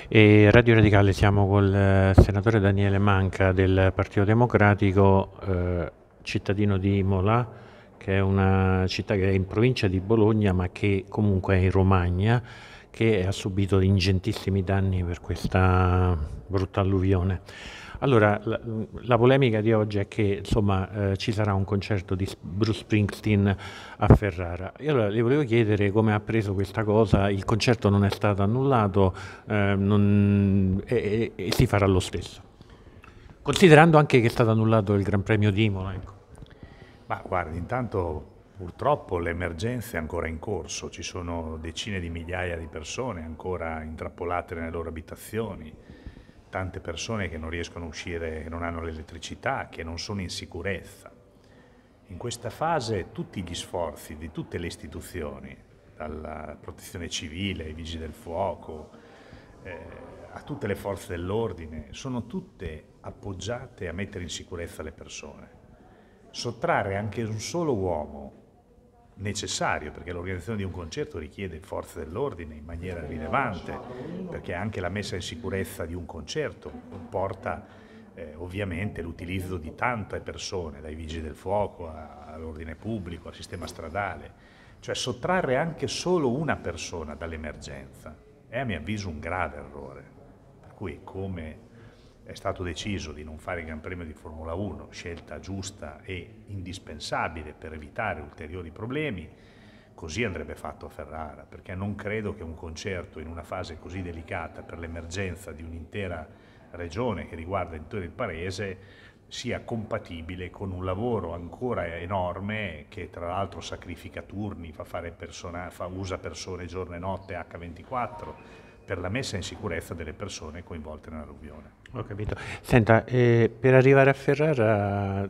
E Radio Radicale siamo col senatore Daniele Manca del Partito Democratico, cittadino di Imola, che è una città che è in provincia di Bologna ma che comunque è in Romagna, che ha subito ingentissimi danni per questa brutta alluvione. Allora, la polemica di oggi è che insomma, ci sarà un concerto di Bruce Springsteen a Ferrara. E allora le volevo chiedere come ha preso questa cosa. Il concerto non è stato annullato e si farà lo stesso, considerando anche che è stato annullato il Gran Premio di Imola. Ecco. Ma guardi, intanto purtroppo l'emergenza è ancora in corso, ci sono decine di migliaia di persone ancora intrappolate nelle loro abitazioni, tante persone che non riescono a uscire, che non hanno l'elettricità, che non sono in sicurezza. In questa fase tutti gli sforzi di tutte le istituzioni, dalla protezione civile, ai vigili del fuoco, a tutte le forze dell'ordine, sono tutte appoggiate a mettere in sicurezza le persone. Sottrarre anche un solo uomo necessario, perché l'organizzazione di un concerto richiede forze dell'ordine in maniera rilevante, perché anche la messa in sicurezza di un concerto comporta ovviamente l'utilizzo di tante persone, dai vigili del fuoco all'ordine pubblico, al sistema stradale. Cioè sottrarre anche solo una persona dall'emergenza è a mio avviso un grave errore. Per cui, come è stato deciso di non fare il Gran Premio di Formula 1, scelta giusta e indispensabile per evitare ulteriori problemi, così andrebbe fatto a Ferrara, perché non credo che un concerto in una fase così delicata per l'emergenza di un'intera regione che riguarda intero il paese sia compatibile con un lavoro ancora enorme che tra l'altro sacrifica turni, usa persone giorno e notte H24 per la messa in sicurezza delle persone coinvolte nell'alluvione. Ho capito. Senta, per arrivare a Ferrara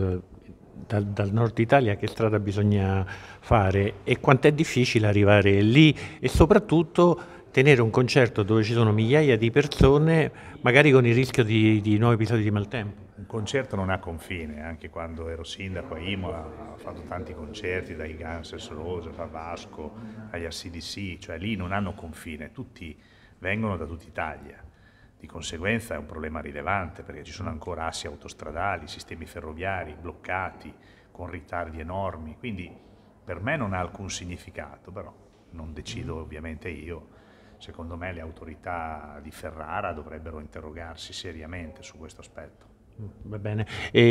dal nord Italia che strada bisogna fare e quanto è difficile arrivare lì e soprattutto tenere un concerto dove ci sono migliaia di persone, magari con il rischio di nuovi episodi di maltempo? Un concerto non ha confine, anche quando ero sindaco a Imola ho fatto tanti concerti, dai Guns N' Roses a Vasco, agli AC/DC, cioè lì non hanno confine, tutti vengono da tutta Italia. Di conseguenza è un problema rilevante perché ci sono ancora assi autostradali, sistemi ferroviari bloccati, con ritardi enormi, quindi per me non ha alcun significato, però non decido ovviamente io. Secondo me le autorità di Ferrara dovrebbero interrogarsi seriamente su questo aspetto. Va bene.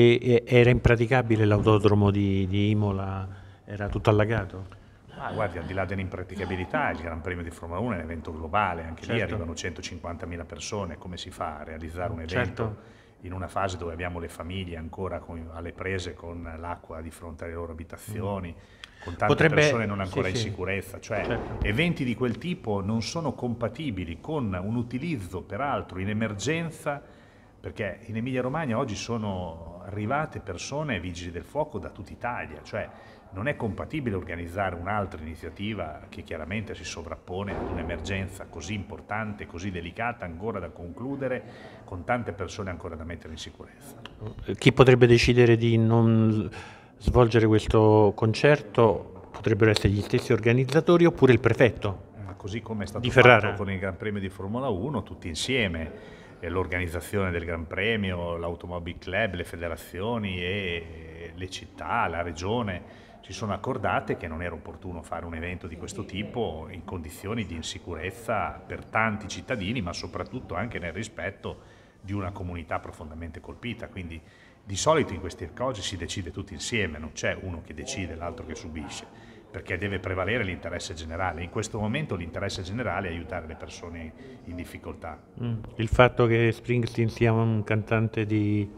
E era impraticabile l'autodromo di Imola? Era tutto allagato? Guardi, al di là dell'impraticabilità, il Gran Premio di Formula 1 è un evento globale, anche lì arrivano 150.000 persone, come si fa a realizzare un evento in una fase dove abbiamo le famiglie ancora alle prese con l'acqua di fronte alle loro abitazioni, con tante persone non ancora in sicurezza, cioè eventi di quel tipo non sono compatibili con un utilizzo peraltro in emergenza, perché in Emilia-Romagna oggi sono arrivate persone, vigili del fuoco da tutta Italia, cioè non è compatibile organizzare un'altra iniziativa che chiaramente si sovrappone ad un'emergenza così importante, così delicata, ancora da concludere, con tante persone ancora da mettere in sicurezza. Chi potrebbe decidere di non svolgere questo concerto? Potrebbero essere gli stessi organizzatori oppure il prefetto? Così come è stato fatto con il Gran Premio di Formula 1, tutti insieme, l'organizzazione del Gran Premio, l'Automobile Club, le federazioni e le città, la regione, si sono accordate che non era opportuno fare un evento di questo tipo in condizioni di insicurezza per tanti cittadini, ma soprattutto anche nel rispetto di una comunità profondamente colpita. Quindi di solito in queste cose si decide tutti insieme, non c'è uno che decide e l'altro che subisce, perché deve prevalere l'interesse generale. In questo momento l'interesse generale è aiutare le persone in difficoltà. Il fatto che Springsteen sia un cantante di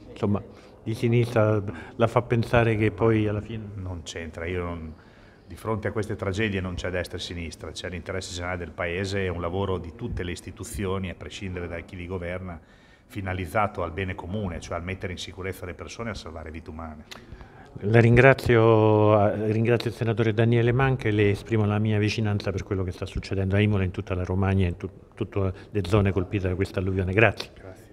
sinistra la fa pensare che poi alla fine... Non c'entra, di fronte a queste tragedie non c'è destra e sinistra, c'è l'interesse generale del Paese, è un lavoro di tutte le istituzioni, a prescindere da chi li governa, finalizzato al bene comune, cioè al mettere in sicurezza le persone e a salvare vite umane. La ringrazio il senatore Daniele Manca e le esprimo la mia vicinanza per quello che sta succedendo a Imola, in tutta la Romagna e in tutte le zone colpite da questa alluvione. Grazie.